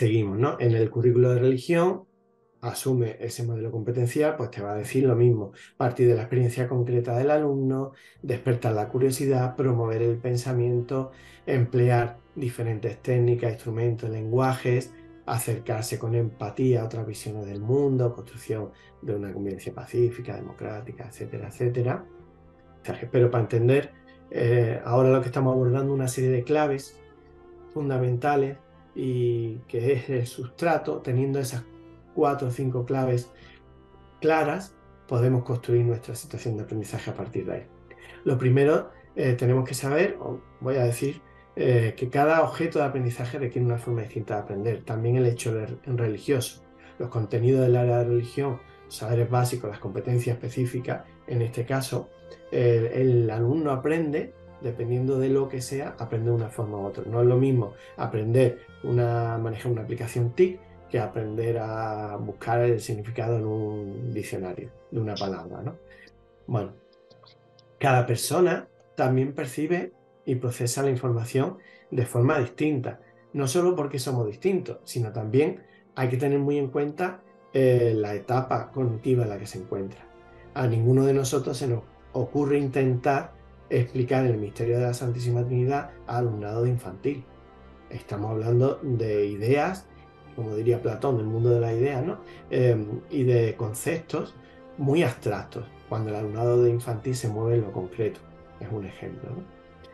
seguimos, ¿no? En el currículo de religión, asume ese modelo competencial, pues te va a decir lo mismo. Partir de la experiencia concreta del alumno, despertar la curiosidad, promover el pensamiento, emplear diferentes técnicas, instrumentos, lenguajes, acercarse con empatía a otras visiones del mundo, construcción de una convivencia pacífica, democrática, etcétera, etcétera. Pero para entender, ahora lo que estamos abordando una serie de claves fundamentales y que es el sustrato. Teniendo esas 4 o 5 claves claras, podemos construir nuestra situación de aprendizaje a partir de ahí. Lo primero, tenemos que saber, o voy a decir, que cada objeto de aprendizaje requiere una forma distinta de aprender. También el hecho religioso, los contenidos del área de religión, los saberes básicos, las competencias específicas. En este caso, el alumno aprende, dependiendo de lo que sea, aprende de una forma u otra. No es lo mismo aprender manejar una aplicación TIC que aprender a buscar el significado en un diccionario de una palabra, ¿no? Bueno, cada persona también percibe y procesa la información de forma distinta, no solo porque somos distintos, sino también hay que tener muy en cuenta la etapa cognitiva en la que se encuentra. A ninguno de nosotros se nos ocurre intentar explicar el misterio de la Santísima Trinidad al alumnado de infantil. Estamos hablando de ideas, como diría Platón, del mundo de las ideas, ¿no? Y de conceptos muy abstractos, cuando el alumnado de infantil se mueve en lo concreto. Es un ejemplo, ¿no?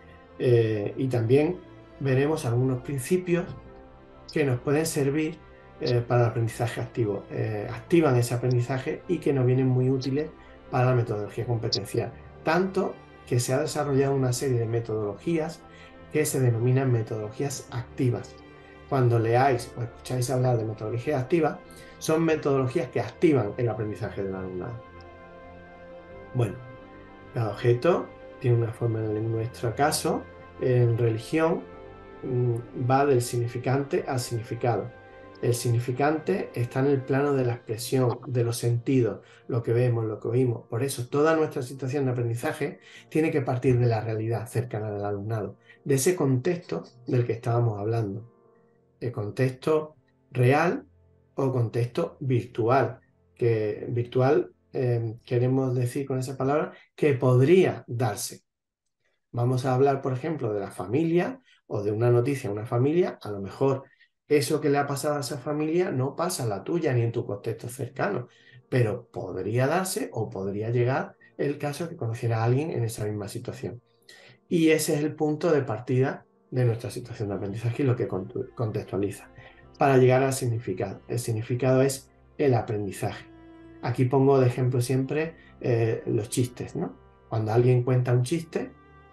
Y también veremos algunos principios que nos pueden servir para el aprendizaje activo. Activan ese aprendizaje y que nos vienen muy útiles para la metodología competencial. Tanto que se ha desarrollado una serie de metodologías que se denominan metodologías activas. Cuando leáis o escucháis hablar de metodologías activas, son metodologías que activan el aprendizaje del alumnado. Bueno, cada objeto tiene una forma. En nuestro caso, en religión, va del significante al significado. El significante está en el plano de la expresión, de los sentidos, lo que vemos, lo que oímos. Por eso, toda nuestra situación de aprendizaje tiene que partir de la realidad cercana del alumnado, de ese contexto del que estábamos hablando. El contexto real o contexto virtual, que virtual queremos decir con esa palabra que podría darse. Vamos a hablar, por ejemplo, de la familia o de una noticia a una familia. A lo mejor eso que le ha pasado a esa familia no pasa a la tuya ni en tu contexto cercano, pero podría darse o podría llegar el caso de que conociera a alguien en esa misma situación. Y ese es el punto de partida de nuestra situación de aprendizaje y lo que contextualiza. Para llegar al significado. El significado es el aprendizaje. Aquí pongo de ejemplo siempre los chistes, ¿no? Cuando alguien cuenta un chiste,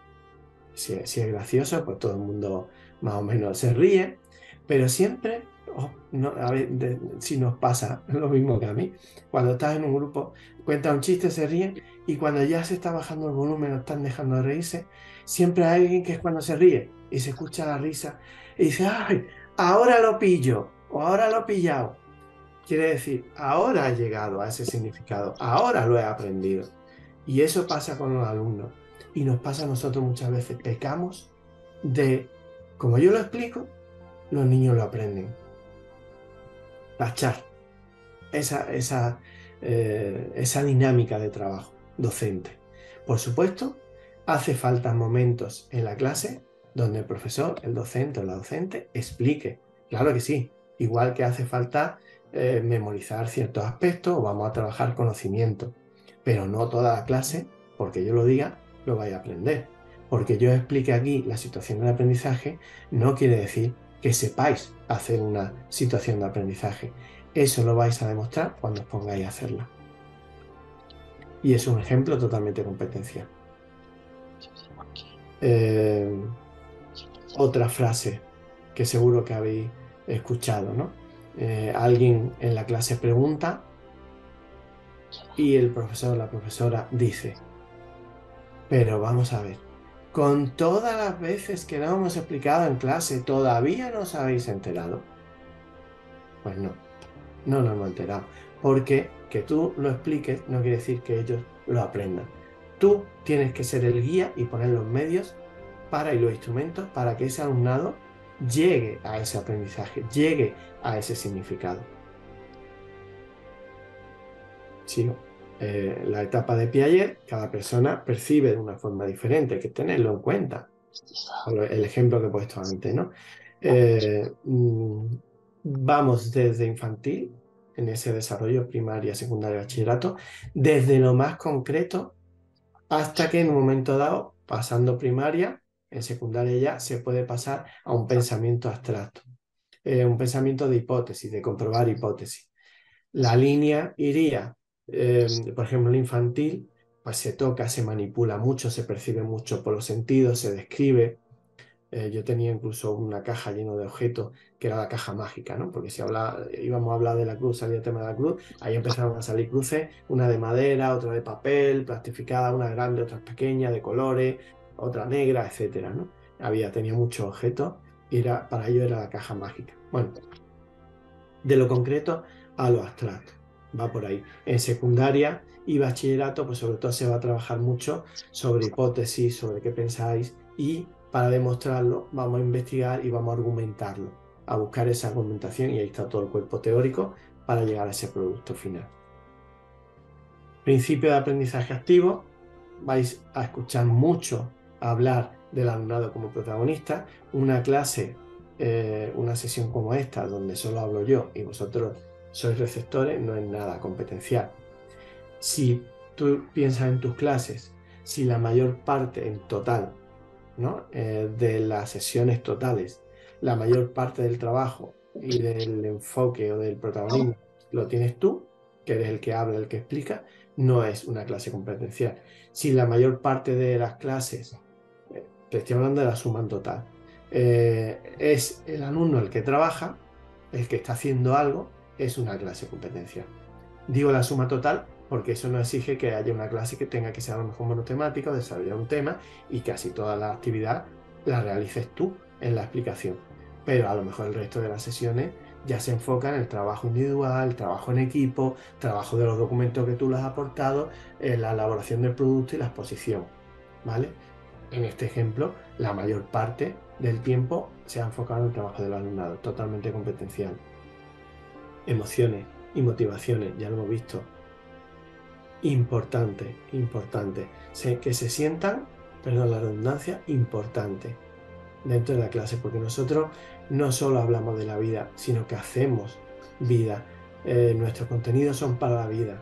si es gracioso, pues todo el mundo más o menos se ríe, pero siempre, no, a ver, si nos pasa lo mismo que a mí, cuando estás en un grupo, cuentas un chiste, se ríen, y cuando ya se está bajando el volumen o están dejando de reírse, siempre hay alguien que es cuando se ríe y se escucha la risa y dice, ¡ay! Ahora lo pillo o ahora lo he pillado. Quiere decir, ahora he llegado a ese significado, ahora lo he aprendido. Y eso pasa con los alumnos. Y nos pasa a nosotros muchas veces. Pecamos de, como yo lo explico, los niños lo aprenden. Tachar esa dinámica de trabajo docente. Por supuesto, hace falta momentos en la clase donde el profesor, el docente o la docente explique. Claro que sí. Igual que hace falta memorizar ciertos aspectos o vamos a trabajar conocimiento. Pero no toda la clase, porque yo lo diga, lo vaya a aprender. Porque yo explique aquí la situación del aprendizaje, no quiere decir que sepáis hacer una situación de aprendizaje. Eso lo vais a demostrar cuando os pongáis a hacerla. Y es un ejemplo totalmente competencial. Otra frase que seguro que habéis escuchado, ¿no? Alguien en la clase pregunta y el profesor o la profesora dice, pero vamos a ver, con todas las veces que lo hemos explicado en clase, ¿todavía no os habéis enterado? Pues no nos hemos enterado. Porque que tú lo expliques no quiere decir que ellos lo aprendan. Tú tienes que ser el guía y poner los medios y los instrumentos para que ese alumnado llegue a ese aprendizaje, llegue a ese significado. Sigo. La etapa de Piaget, cada persona percibe de una forma diferente, hay que tenerlo en cuenta. El ejemplo que he puesto antes, ¿no? Vamos desde infantil, en ese desarrollo primaria, secundaria, bachillerato, desde lo más concreto hasta que en un momento dado, pasando primaria, en secundaria ya, se puede pasar a un pensamiento abstracto, un pensamiento de hipótesis, de comprobar hipótesis. La línea iría, por ejemplo, en infantil, pues se toca, se manipula mucho, se percibe mucho por los sentidos, se describe. Yo tenía incluso una caja llena de objetos que era la caja mágica, ¿no? Porque si íbamos a hablar de la cruz, salía el tema de la cruz, ahí empezaban a salir cruces, una de madera, otra de papel, plastificada, una grande, otra pequeña, de colores, otra negra, etcétera, ¿no? Tenía muchos objetos y para ello era la caja mágica. Bueno, de lo concreto a lo abstracto, va por ahí. En secundaria y bachillerato, pues sobre todo se va a trabajar mucho sobre hipótesis, sobre qué pensáis, y para demostrarlo vamos a investigar y vamos a argumentarlo, a buscar esa argumentación, y ahí está todo el cuerpo teórico para llegar a ese producto final. Principio de aprendizaje activo, vais a escuchar mucho hablar del alumnado como protagonista. Una clase, una sesión como esta, donde solo hablo yo y vosotros sois receptores, no es nada competencial. Si tú piensas en tus clases, si la mayor parte en total, ¿no? De las sesiones totales, la mayor parte del trabajo y del enfoque o del protagonismo lo tienes tú, que eres el que habla, el que explica, no es una clase competencial. Si la mayor parte de las clases, te estoy hablando de la suma en total, es el alumno el que trabaja, el que está haciendo algo, es una clase competencial. Digo la suma total porque eso no exige que haya una clase que tenga que ser a lo mejor monotemática o desarrollar un tema y casi toda la actividad la realices tú en la explicación. Pero a lo mejor el resto de las sesiones ya se enfoca en el trabajo individual, el trabajo en equipo, trabajo de los documentos que tú les has aportado, en la elaboración del producto y la exposición, ¿vale? En este ejemplo, la mayor parte del tiempo se ha enfocado en el trabajo del alumnado, totalmente competencial. Emociones y motivaciones, ya lo hemos visto. Importante, importante. Que se sientan, perdón la redundancia, importante dentro de la clase, porque nosotros no solo hablamos de la vida, sino que hacemos vida. Nuestros contenidos son para la vida.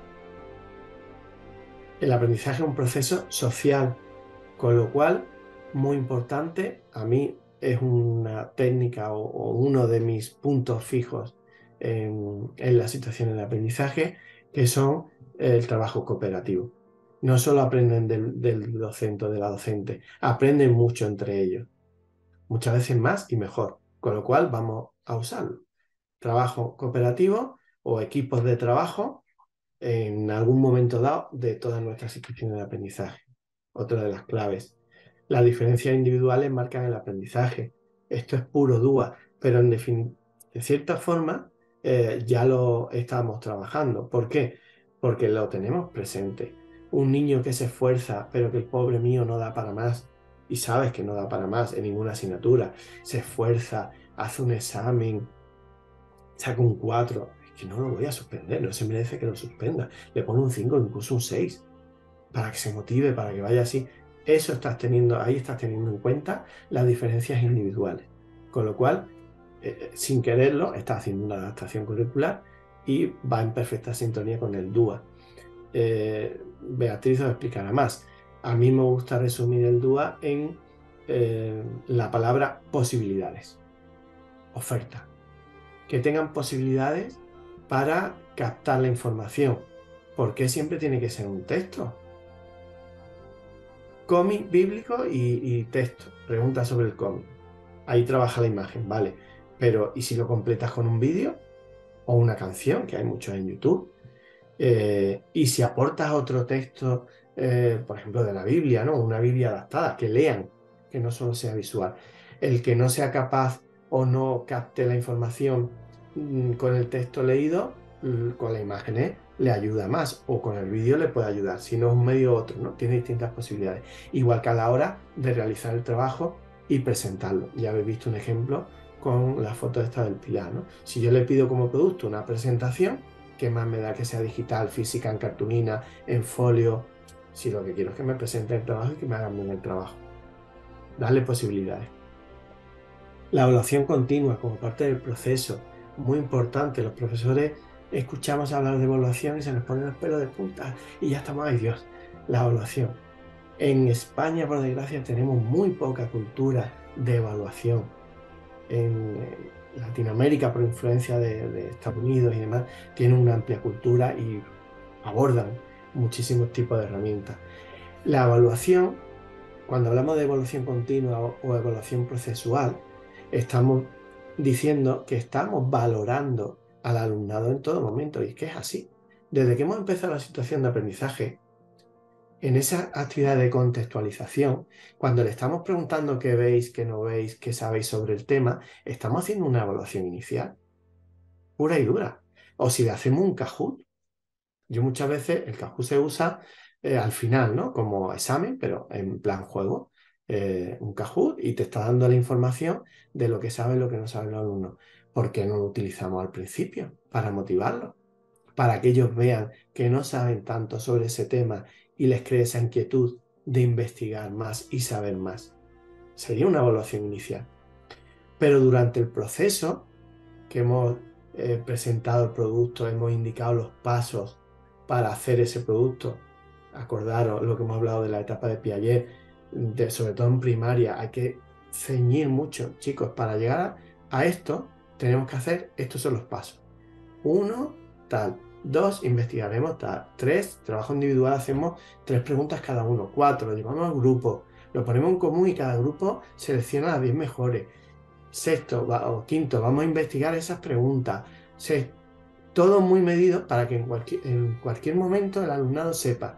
El aprendizaje es un proceso social, con lo cual, muy importante, a mí es una técnica o uno de mis puntos fijos en las situaciones de aprendizaje, que son el trabajo cooperativo. No solo aprenden del docente o de la docente, aprenden mucho entre ellos, muchas veces más y mejor, con lo cual vamos a usarlo. Trabajo cooperativo o equipos de trabajo en algún momento dado de todas nuestras situaciones de aprendizaje. Otra de las claves. Las diferencias individuales marcan el aprendizaje. Esto es puro DUA, pero de cierta forma ya lo estamos trabajando. ¿Por qué? Porque lo tenemos presente. Un niño que se esfuerza, pero que el pobre mío no da para más, y sabes que no da para más en ninguna asignatura, se esfuerza, hace un examen, saca un 4, es que no lo voy a suspender, no se merece que lo suspenda. Le pone un 5, incluso un 6, para que se motive, para que vaya así. Eso ahí estás teniendo en cuenta las diferencias individuales. Con lo cual, sin quererlo, estás haciendo una adaptación curricular y va en perfecta sintonía con el DUA. Beatriz os explicará más. A mí me gusta resumir el DUA en la palabra posibilidades, oferta. Que tengan posibilidades para captar la información. ¿Por qué siempre tiene que ser un texto? Cómic bíblico y texto. Pregunta sobre el cómic. Ahí trabaja la imagen, vale. Pero, ¿y si lo completas con un vídeo o una canción, que hay muchos en YouTube? Y si aportas otro texto, por ejemplo, de la Biblia, ¿no? Una Biblia adaptada, que lean, que no solo sea visual. El que no sea capaz o no capte la información con el texto leído, con las imágenes, le ayuda más, o con el vídeo le puede ayudar, si no es un medio u otro, ¿no? Tiene distintas posibilidades. Igual que a la hora de realizar el trabajo y presentarlo. Ya habéis visto un ejemplo con la foto esta del pilar, ¿no? Si yo le pido como producto una presentación, ¿qué más me da que sea digital, física, en cartulina, en folio? Si lo que quiero es que me presenten el trabajo y que me hagan bien el trabajo. Darle posibilidades. La evaluación continua como parte del proceso, muy importante. Los profesores escuchamos hablar de evaluación y se nos ponen los pelos de punta y ya estamos, ay Dios, la evaluación. En España, por desgracia, tenemos muy poca cultura de evaluación. En Latinoamérica, por influencia de Estados Unidos y demás, tienen una amplia cultura y abordan muchísimos tipos de herramientas. La evaluación, cuando hablamos de evaluación continua o evaluación procesual, estamos diciendo que estamos valorando al alumnado en todo momento, y es que es así. Desde que hemos empezado la situación de aprendizaje, en esa actividad de contextualización, cuando le estamos preguntando qué veis, qué no veis, qué sabéis sobre el tema, estamos haciendo una evaluación inicial, pura y dura. O si le hacemos un Kahoot. Yo muchas veces el Kahoot se usa al final, ¿no? Como examen, pero en plan juego. Un Kahoot y te está dando la información de lo que saben y lo que no saben los alumnos. ¿Por qué no lo utilizamos al principio? Para motivarlos, para que ellos vean que no saben tanto sobre ese tema y les cree esa inquietud de investigar más y saber más. Sería una evaluación inicial. Pero durante el proceso que hemos presentado el producto, hemos indicado los pasos para hacer ese producto. Acordaros lo que hemos hablado de la etapa de Piaget, sobre todo en primaria, hay que ceñir mucho, chicos, para llegar a esto tenemos que hacer, estos son los pasos. 1, tal. 2, investigaremos tal. 3, trabajo individual, hacemos 3 preguntas cada uno. 4, lo llevamos al grupo, lo ponemos en común y cada grupo selecciona las 10 mejores. Sexto o quinto, vamos a investigar esas preguntas. Todo muy medido para que en cualquier momento el alumnado sepa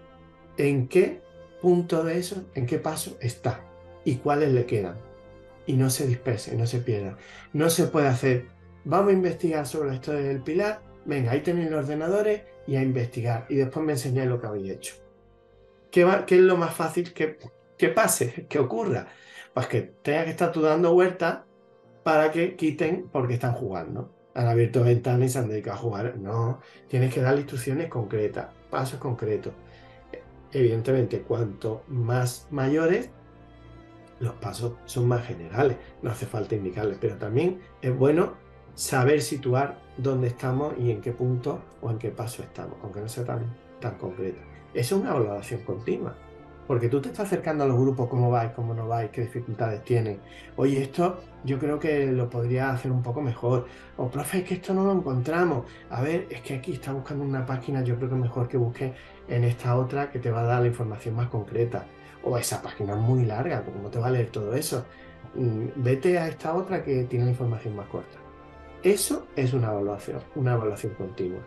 en qué punto de eso, en qué paso está y cuáles le quedan. Y no se disperse, no se pierda. No se puede hacer, vamos a investigar sobre la historia del pilar, venga, ahí tenéis los ordenadores y a investigar. Y después me enseñáis lo que habéis hecho. ¿Qué es lo más fácil que pase, que ocurra? Pues que tenga que estar tú dando vueltas para que quiten porque están jugando. Han abierto ventanas y se han dedicado a jugar. No, tienes que darle instrucciones concretas, pasos concretos. Evidentemente, cuanto más mayores, los pasos son más generales, no hace falta indicarles, pero también es bueno saber situar dónde estamos y en qué punto o en qué paso estamos, aunque no sea tan concreto. Eso es una evaluación continua, porque tú te estás acercando a los grupos, cómo vais, cómo no vais, qué dificultades tienen. Oye, esto yo creo que lo podría hacer un poco mejor. O, profe, es que esto no lo encontramos. A ver, es que aquí está buscando una página, yo creo que es mejor que busques en esta otra que te va a dar la información más concreta. O esa página es muy larga, ¿cómo te va a leer todo eso? Vete a esta otra que tiene la información más corta. Eso es una evaluación continua.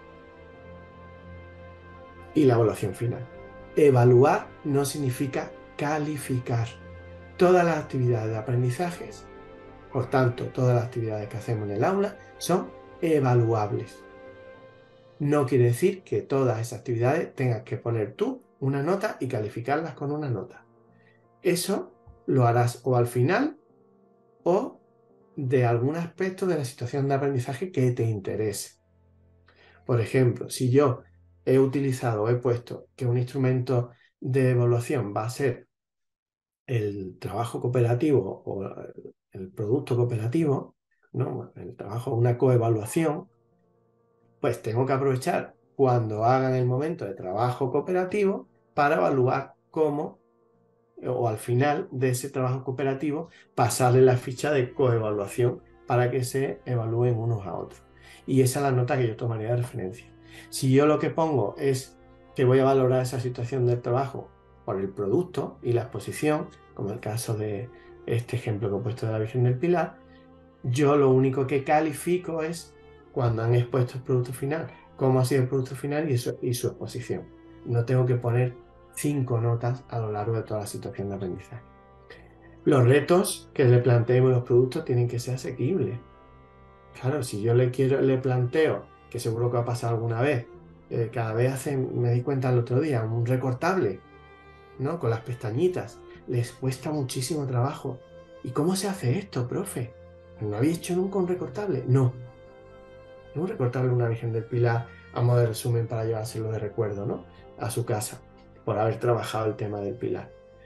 Y la evaluación final. Evaluar no significa calificar. Todas las actividades de aprendizajes, por tanto, todas las actividades que hacemos en el aula son evaluables. No quiere decir que todas esas actividades tengas que poner tú una nota y calificarlas con una nota. Eso lo harás o al final o de algún aspecto de la situación de aprendizaje que te interese. Por ejemplo, si yo he utilizado o he puesto que un instrumento de evaluación va a ser el trabajo cooperativo o el producto cooperativo, ¿no? El trabajo, una coevaluación, pues tengo que aprovechar cuando hagan el momento de trabajo cooperativo para evaluar cómo, o al final de ese trabajo cooperativo, pasarle la ficha de coevaluación para que se evalúen unos a otros. Y esa es la nota que yo tomaría de referencia. Si yo lo que pongo es que voy a valorar esa situación del trabajo por el producto y la exposición, como el caso de este ejemplo que he puesto de la Virgen del Pilar, yo lo único que califico es cuando han expuesto el producto final, cómo ha sido el producto final y su exposición. No tengo que poner 5 notas a lo largo de toda la situación de aprendizaje. Los retos que le planteemos los productos tienen que ser asequibles. Claro, si yo le planteo, que seguro que va a pasar alguna vez, cada vez me di cuenta el otro día, un recortable, ¿no? Con las pestañitas. les cuesta muchísimo trabajo. ¿Y cómo se hace esto, profe? ¿No habéis hecho nunca un recortable? No. Un recortable de una Virgen del Pilar a modo de resumen para llevárselo de recuerdo, ¿no? A su casa, por haber trabajado el tema del Pilar.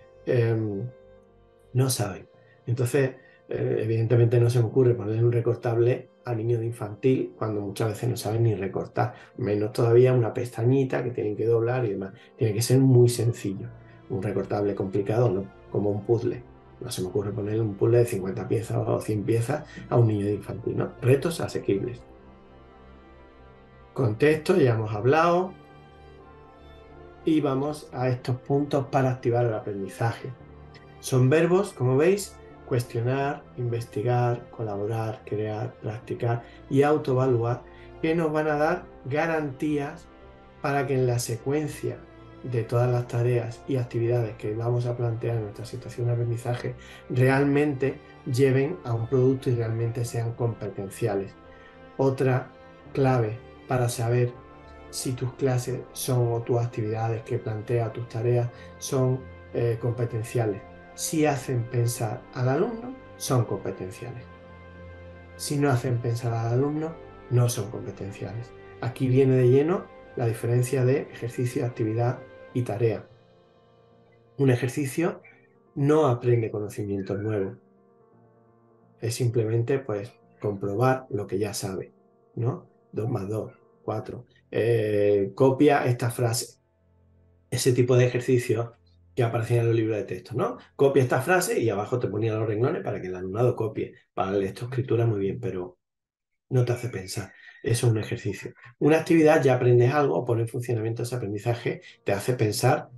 No saben. Entonces, evidentemente no se me ocurre ponerle un recortable a niños de infantil cuando muchas veces no saben ni recortar, menos todavía una pestañita que tienen que doblar y demás. Tiene que ser muy sencillo. Un recortable complicado no, como un puzzle. No se me ocurre ponerle un puzzle de 50 piezas o 100 piezas a un niño de infantil, ¿no? Retos asequibles. Contexto, ya hemos hablado. Y vamos a estos puntos para activar el aprendizaje. Son verbos, como veis, cuestionar, investigar, colaborar, crear, practicar y autoevaluar, que nos van a dar garantías para que en la secuencia de todas las tareas y actividades que vamos a plantear en nuestra situación de aprendizaje realmente lleven a un producto y realmente sean competenciales. Otra clave para saber si tus clases son o tus actividades que plantea, tus tareas son competenciales. Si hacen pensar al alumno, son competenciales. Si no hacen pensar al alumno, no son competenciales. Aquí viene de lleno la diferencia de ejercicio, actividad y tarea. Un ejercicio no aprende conocimientos nuevos. Es simplemente, pues, comprobar lo que ya sabe, ¿no? 2 más 2, 4. Copia esta frase. Ese tipo de ejercicios que aparecían en los libros de texto, ¿no? Copia esta frase y abajo te ponía los renglones para que el alumnado copie. Para la lectoescritura muy bien, pero no te hace pensar. Eso es un ejercicio. Una actividad ya aprendes algo, pone en funcionamiento ese aprendizaje, te hace pensar,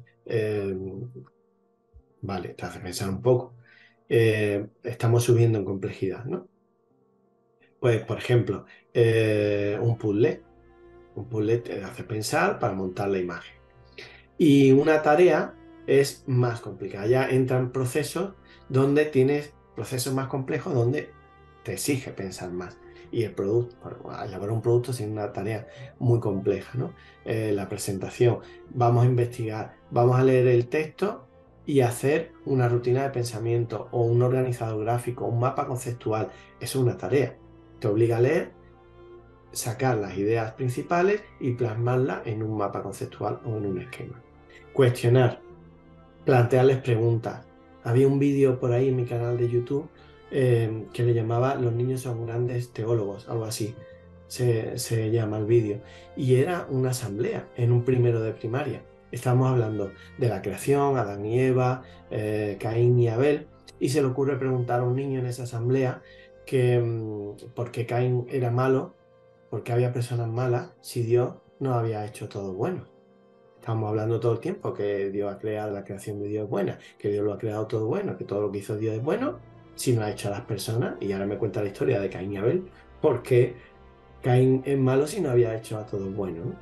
vale, te hace pensar un poco. Estamos subiendo en complejidad, ¿no? Pues, por ejemplo, un puzzle. Un puzzle te hace pensar para montar la imagen. Y una tarea es más complicada. Ya entran procesos donde tienes procesos más complejos donde te exige pensar más. Y el producto, bueno, elaborar un producto es una tarea muy compleja, ¿no? La presentación, vamos a investigar, vamos a leer el texto y hacer una rutina de pensamiento o un organizador gráfico, un mapa conceptual. Eso es una tarea. Te obliga a leer, sacar las ideas principales y plasmarlas en un mapa conceptual o en un esquema. Cuestionar, plantearles preguntas. Había un vídeo por ahí en mi canal de YouTube que le llamaba Los niños son grandes teólogos, algo así se llama el vídeo. Y era una asamblea en un primero de primaria. Estábamos hablando de la creación, Adán y Eva, Caín y Abel, y se le ocurre preguntar a un niño en esa asamblea que por qué Caín era malo, por qué había personas malas, si Dios no había hecho todo bueno. Estamos hablando todo el tiempo que Dios ha creado, la creación de Dios es buena, que Dios lo ha creado todo bueno, que todo lo que hizo Dios es bueno, si no ha hecho a las personas. Y ahora me cuenta la historia de Caín y Abel, porque Caín es malo si no había hecho a todos bueno, ¿no?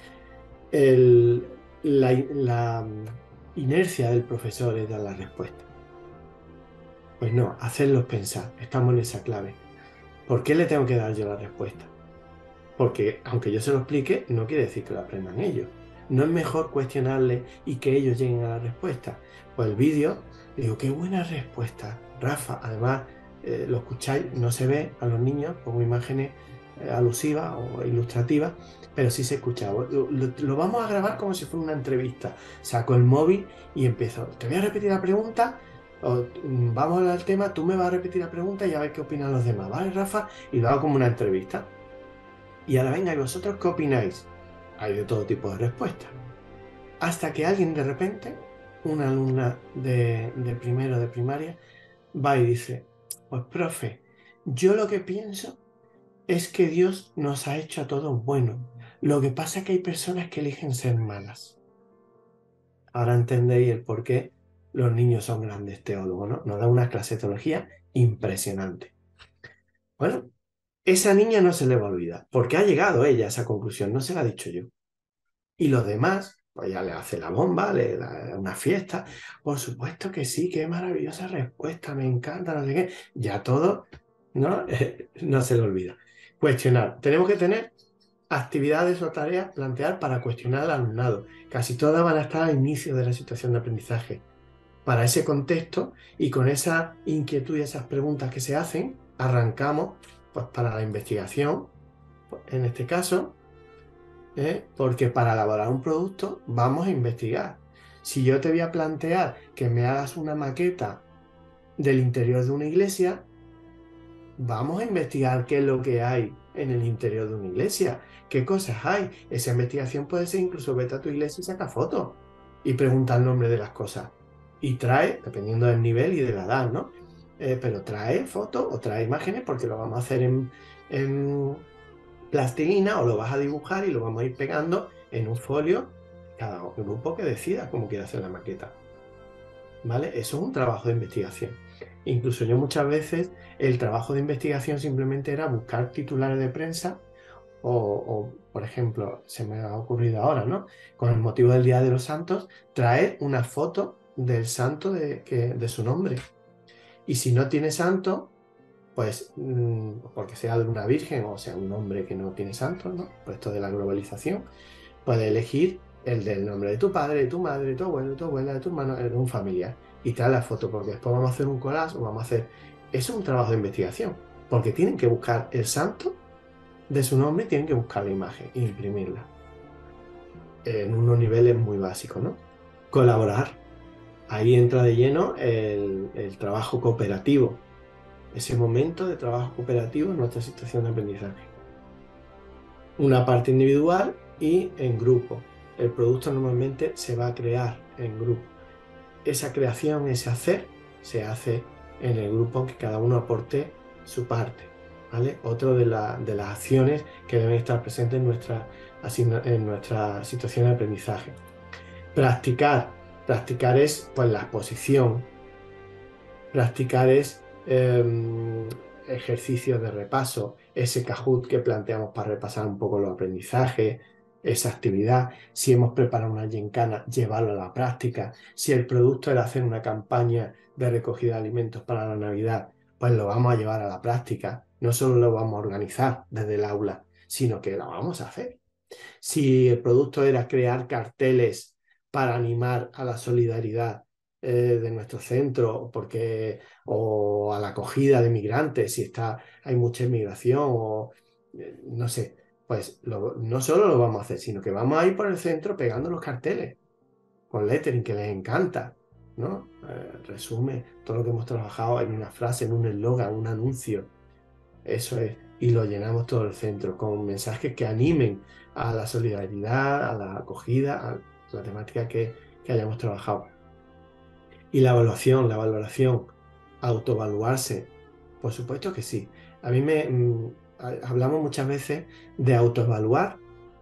La inercia del profesor es dar la respuesta. Pues no, hacerlos pensar, estamos en esa clave. ¿Por qué le tengo que dar yo la respuesta? Porque aunque yo se lo explique, no quiere decir que lo aprendan ellos. ¿No es mejor cuestionarle y que ellos lleguen a la respuesta? Pues el vídeo, digo, qué buena respuesta, Rafa. Además, lo escucháis, no se ve a los niños, pongo imágenes alusivas o ilustrativas, pero sí se escucha. Lo vamos a grabar como si fuera una entrevista. Saco el móvil y empiezo. Te voy a repetir la pregunta. Vamos al tema, tú me vas a repetir la pregunta y a ver qué opinan los demás, ¿vale, Rafa? Y lo hago como una entrevista. Y ahora venga, ¿y vosotros qué opináis? Hay de todo tipo de respuestas. Hasta que alguien de repente, una alumna de primero de primaria, va y dice, pues profe, yo lo que pienso es que Dios nos ha hecho a todos buenos. Lo que pasa es que hay personas que eligen ser malas. Ahora entendéis el por qué los niños son grandes teólogos, ¿no? Nos da una clase de teología impresionante. Bueno, esa niña no se le va a olvidar, porque ha llegado ella a esa conclusión, no se la he dicho yo. Y los demás, pues ya le hace la bomba, le da una fiesta. Por supuesto que sí, qué maravillosa respuesta, me encanta, no sé qué. Ya todo, ¿no? No se le olvida. Cuestionar. Tenemos que tener actividades o tareas plantear para cuestionar al alumnado. Casi todas van a estar al inicio de la situación de aprendizaje. para ese contexto, y con esa inquietud y esas preguntas que se hacen, arrancamos pues, para la investigación, en este caso, porque para elaborar un producto vamos a investigar. Si yo te voy a plantear que me hagas una maqueta del interior de una iglesia, vamos a investigar qué es lo que hay en el interior de una iglesia, qué cosas hay. Esa investigación puede ser incluso vete a tu iglesia y saca fotos y pregunta el nombre de las cosas. Y trae, dependiendo del nivel y de la edad, ¿no? Pero trae fotos o trae imágenes porque lo vamos a hacer en plastilina o lo vas a dibujar y lo vamos a ir pegando en un folio, cada grupo que decida cómo quiere hacer la maqueta. ¿Vale? Eso es un trabajo de investigación. Incluso yo muchas veces el trabajo de investigación simplemente era buscar titulares de prensa o, por ejemplo, se me ha ocurrido ahora, ¿no? Con el motivo del Día de los Santos, traer una foto del santo de su nombre. Y si no tiene santo, pues porque sea de una virgen o sea un hombre que no tiene santo, ¿no? Pues esto de la globalización, puedes elegir el del nombre de tu padre, de tu madre, de tu abuelo, de tu abuela, de tu hermano, de un familiar. Y trae la foto, porque después vamos a hacer un collage o vamos a hacer... Eso es un trabajo de investigación, porque tienen que buscar el santo de su nombre, tienen que buscar la imagen e imprimirla. En unos niveles muy básicos, ¿no? Colaborar. Ahí entra de lleno el trabajo cooperativo. Ese momento de trabajo cooperativo en nuestra situación de aprendizaje. Una parte individual y en grupo. El producto normalmente se va a crear en grupo. Esa creación, ese hacer, se hace en el grupo, aunque cada uno aporte su parte, ¿vale? Otra de las acciones que deben estar presentes en nuestra situación de aprendizaje. Practicar. Practicar es pues, la exposición. Practicar es ejercicios de repaso, ese Kahoot que planteamos para repasar un poco los aprendizajes, esa actividad. Si hemos preparado una gincana, llevarlo a la práctica. Si el producto era hacer una campaña de recogida de alimentos para la Navidad, pues lo vamos a llevar a la práctica. No solo lo vamos a organizar desde el aula, sino que lo vamos a hacer. Si el producto era crear carteles para animar a la solidaridad de nuestro centro, o a la acogida de migrantes, si hay mucha inmigración, o no sé, pues no solo lo vamos a hacer, sino que vamos a ir por el centro pegando los carteles con lettering que les encanta, ¿no? Resume todo lo que hemos trabajado en una frase, en un eslogan, un anuncio. Eso es, y lo llenamos todo el centro con mensajes que animen a la solidaridad, a la acogida, a la temática que hayamos trabajado. Y la valoración, autoevaluarse, por supuesto que sí. A mí hablamos muchas veces de autoevaluar.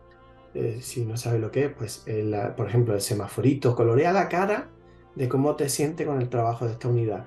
Si no sabes lo que es, pues por ejemplo el semaforito, colorea la cara de cómo te sientes con el trabajo de esta unidad.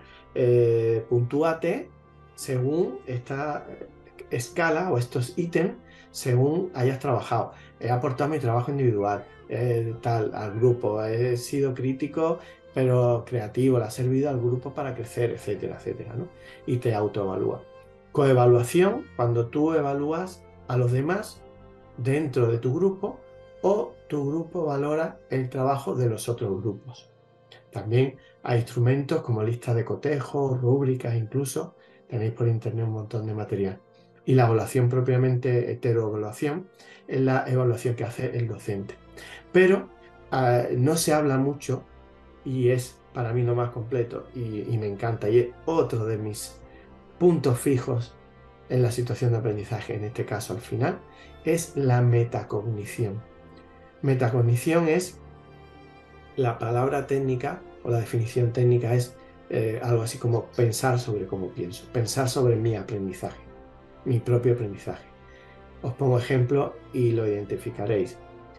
Puntúate según esta escala o estos ítems según hayas trabajado. He aportado mi trabajo individual, al grupo, he sido crítico pero creativo, le ha servido al grupo para crecer, etcétera, etcétera, ¿no? Y te autoevalúa. Coevaluación, cuando tú evalúas a los demás dentro de tu grupo o tu grupo valora el trabajo de los otros grupos. También hay instrumentos como listas de cotejo, rúbricas, incluso tenéis por internet un montón de material. Y la evaluación propiamente heteroevaluación es la evaluación que hace el docente. Pero no se habla mucho y es para mí lo más completo y me encanta y es otro de mis puntos fijos en la situación de aprendizaje, en este caso al final, es la metacognición. Metacognición es la palabra técnica o la definición técnica es algo así como pensar sobre cómo pienso, pensar sobre mi aprendizaje, mi propio aprendizaje. Os pongo ejemplo y lo identificaréis.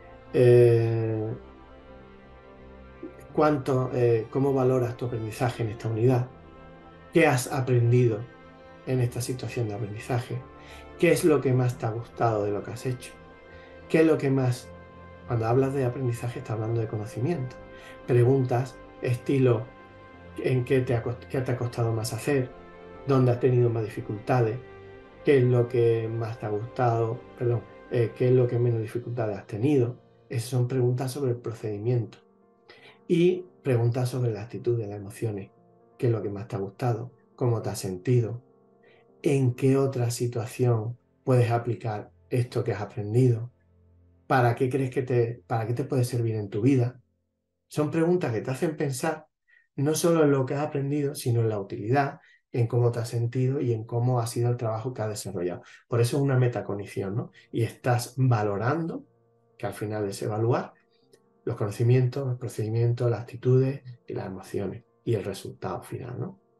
¿Cómo valoras tu aprendizaje en esta unidad? ¿Qué has aprendido en esta situación de aprendizaje? ¿Qué es lo que más te ha gustado de lo que has hecho? ¿Qué es lo que más, cuando hablas de aprendizaje, estás hablando de conocimiento? Preguntas estilo, ¿en qué te ha costado más hacer? ¿Dónde has tenido más dificultades? ¿Qué es lo que más te ha gustado? Perdón, ¿qué es lo que menos dificultades has tenido? Esas son preguntas sobre el procedimiento. Y Preguntas sobre la actitud de las emociones. ¿Qué es lo que más te ha gustado? ¿Cómo te has sentido? ¿En qué otra situación puedes aplicar esto que has aprendido? ¿Para qué crees para qué te puede servir en tu vida? Son preguntas que te hacen pensar no solo en lo que has aprendido, sino en la utilidad, en cómo te has sentido y en cómo ha sido el trabajo que has desarrollado. Por eso es una metacognición, ¿no? Y estás valorando, que al final es evaluar, los conocimientos, los procedimientos, las actitudes y las emociones y el resultado final, ¿no?